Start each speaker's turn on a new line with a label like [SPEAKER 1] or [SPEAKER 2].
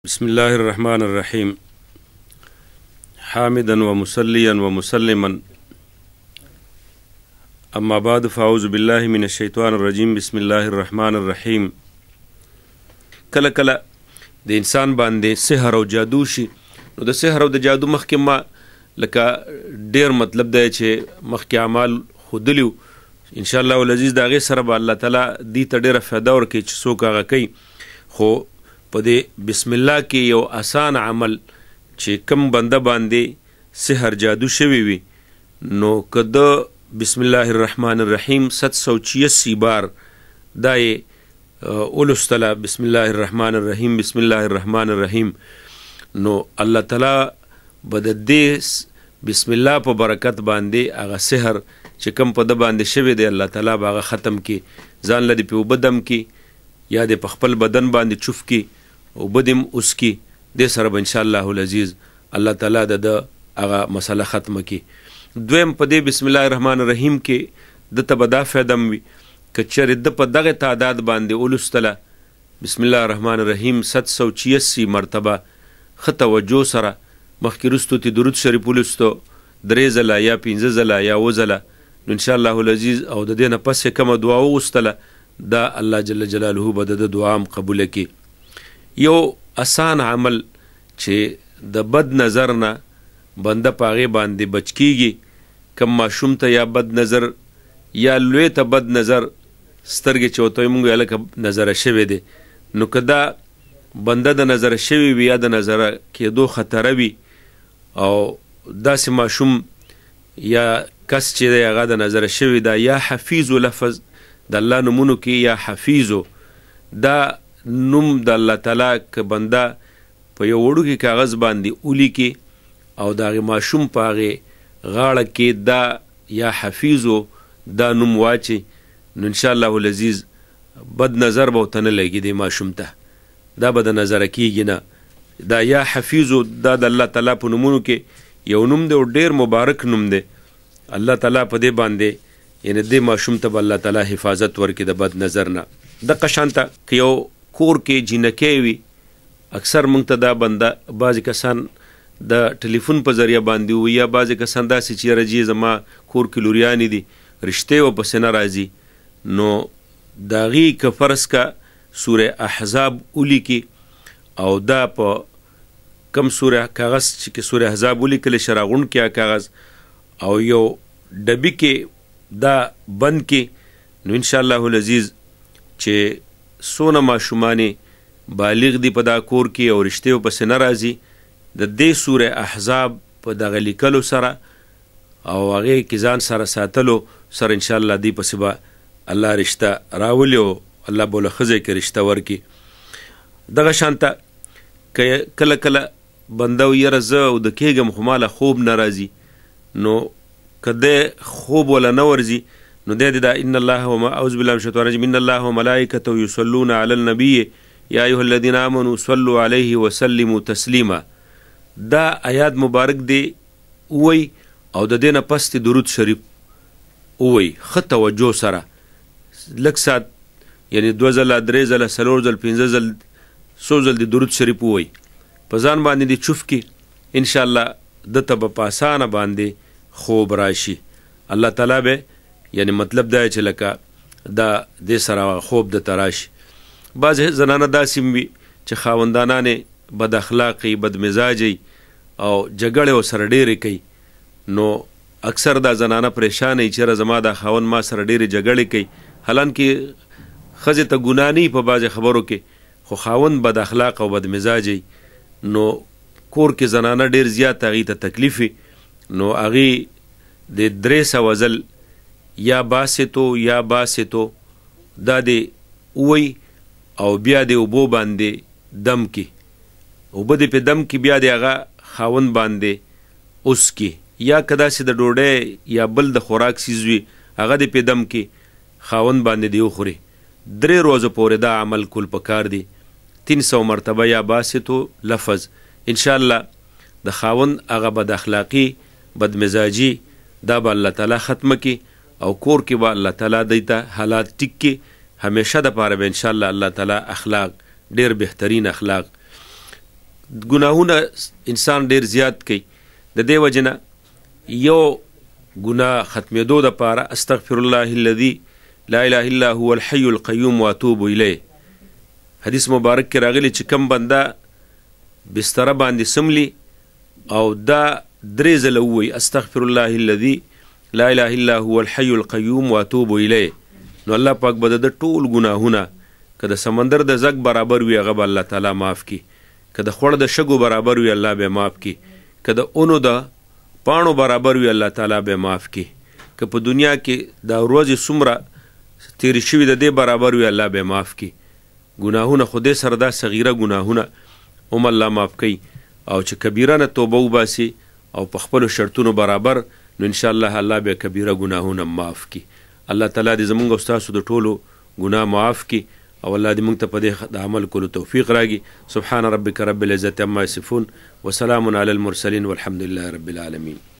[SPEAKER 1] بسم الله الرحمن الرحيم حامدا ومصليا ومسلما اما بعد فاعوذ بالله من الشيطان الرجيم بسم الله الرحمن الرحيم کله کله د انسان باندې سحر او جادو شي نو د سحر او د جادو مخکې ما لکه ډیر مطلب دی چې مخکې اعمال خودلیو ان شاء الله العزیز د هغې سره به الله تعالی دې ته ډیره فایده ورکوي چې څوک هغه کوي خو په دې بسم الله کې یو آسان عمل چې کم بنده باندې سحر جادو شوی وي نو که د بسم الله الرحمن الرحیم 786 بار دا یې اولستله بسم الله الرحمن الرحیم بسم الله الرحمن الرحیم نو الله تعالی به د دې بسم الله په برکت باندې هغه سحر چې کم په ده باندې شوی دی الله تعالی به هغه ختم کړي ځان له دې پې اوبه دم کړي یا د په خپل بدن باندې چوف کړي او بدیم اوس کی دې سره به انشاءالله العزیز الله تعالی د هغه مسله ختمه کړي دویم په دې بسم الله الرحمن الرحیم کې دته به دا فایده م وي که چېرې ده په دغه تعداد باندې ولوستله بسم الله الرحمن الرحیم 786 مرتبه ښه توجه سره مخکې وروستو تې درود شریف ولوستو 3 ځله یا 15 ځله یا 7 ځله نو انشاءالله العزیز او د دې نه پس یې کومه دعا وغوښتله دا الله جل جلاله به د دعا هم قبوله کړي یو آسان عمل چې د بد نظر نه بنده په هغې باندې بچ کیږي کم ماشوم ته یا بد نظر یا لوی ته بد نظر سترګې چې ورته موږ هلکه نظره شوی دی نو که دا بنده د نظره شوی وي یا د نظره کېدو خطره وي او داسې ماشوم یا کس چې دی هغه د نظره شوی دا یا حفیظو لفظ د الله نومونو کې یا حفیظو دا نوم د الله تعالی که بنده په یو وړوکي کاغذ باندې ولیکي او د هغې ماشوم په هغې غاړه کې دا یا حفیظو دا نوم واچي نو انشاءالله العزیز بد نظر به ورته نه لګي دې ماشوم ته دا به د نظره کیږي نه دا یا حفیظو دا د الله تعالی په نومونو کې یو نوم دی او ډېر مبارک نوم دی الله تعالی په دې باندې یعنې دې ماشوم ته به الله تعالی حفاظت ورکړي د بد نظر نه دقه شانته که یو کور کې جینکۍ وي اکثر موږ ته دا بنده بعضې کسان د ټلیفون په ذریعه باندې وي یا بعضې کسان داسې چې یاره جی زما کور کې لوریانې دي رشتې ورپسې نه راځي نو د هغې که فرض که سوره احزاب ولیکي او دا په کم سوره کاغذ چې سوره احزاب ولیکلی شي راغونډ کړي کاغذ او یو ډبي کې دا بند کړي نو انشاءالله العزیز چې څونه ماشومانې بالغ دي په دا کور کې او رشتې ورپسې نه راځي د دې سوره احزاب په دغه لیکلو سره او هغې کې ځان سره ساتلو سره انشاءالله دې پسې به الله رشته راولي او الله به له ښځی کې رشته ورکړي دغه شانته که کله کله بنده و یاره زه اوده کېږم خو ماله خوب نه راځي نو که دی خوب وله نه ورځي نو دی دا ان الله اعوذ بالله من الشیطان الرجیم ان الله وملائکته یصلون علی النبی یا ایها الذین آمنوا صلوا علیه وسلموا تسلیما دا آیات مبارک دی ووی او د دې نه پس د درود شریف ووی ښه توجه سره لږ ساعت یعنې 2 ځله 3 ځله 4 ځل 15 ځل 100 ځل د درود شریف ووی په ځان باندې دې چوف کړي انشاءالله دته به په اسانه باندې خوب راشي الله تعالی به یعنی مطلب دا چې لکه دا دې سره خوب د راشي بعضې زنانه داسې وي چې خاوندانانې بد اخلاقي بد مزاجي او جګړې ورسره ډېرې کوي نو اکثر دا زنانه پریشانه وي چېرې زما دا خاوند ما سره ډېرې جګړې کوي حالانکې ښځې ته ګناه نه وي په بعضې خبرو کې خو خاوند بد اخلاق او بد مزاجي نو کور کې زنانه ډېر زیات هغې ته تکلیف وي نو هغې د 300 ځل یا باستو یا باستو دا دې ووی او بیا دې اوبو باندې دم کی اوبه دې په دم کی بیا دې هغه خاوند باندې اوس کی یا که داسې د ډوډۍ یا بل د خوراک څیز وي هغه دې په دم کی خاوند باندې دې وخوري 3 ورځو پورې دا عمل کول پکار دی 300 مرتبه یا باستو لفظ انشاءالله د خاوند هغه بد اخلاقي بد مزاجي دا به الله تعالی ختمه کی او کور کې به الله تعالی دی ته حالات ټیک کې همیشه دپاره به انشاءالله الله تعالی اخلاق ډېر بهترین اخلاق ګناهونه انسان ډیر زیات کوي. د دې وجه نه یو ګناه ختمېدو دپاره استغفر الله الذي لا اله الا هو الحي القيوم واتوب الیه حدیث مبارک کې راغلی چې کم بنده بستره باندې سملی او دا درې ځله ووایي استغفر الله الذي لا اله الا هو الحي القيوم واتوب الیه نو الله پاک به د ټول ګناهونه که د سمندر د زګ برابر وي هغه به الله تعالی معاف کړي، که د خوړ د شګو برابر وي الله به معاف کړي، که د اونو د پاڼو برابر وي الله تعالی به معاف کړي، که په دنیا کې د ورځې څومره تیرې شوي د دې برابر وي الله به معاف کړي. ګناهونه خو دې سره دا صغیره ګناهونه هم الله معاف کوي، او چې کبیره نه توبه وباسي او په خپلو شرطونو برابر نو انشاءالله الله به کبیره ګناهونه معاف کړي. الله تعالی دې زمونږ او ستاسو د ټولو ګناه معاف کړي او الله دې موږ ته په دې د عمل کولو توفیق راکړي. سبحان ربک رب العزة عما یصفون وسلام علی المرسلین والحمد لله رب العالمین.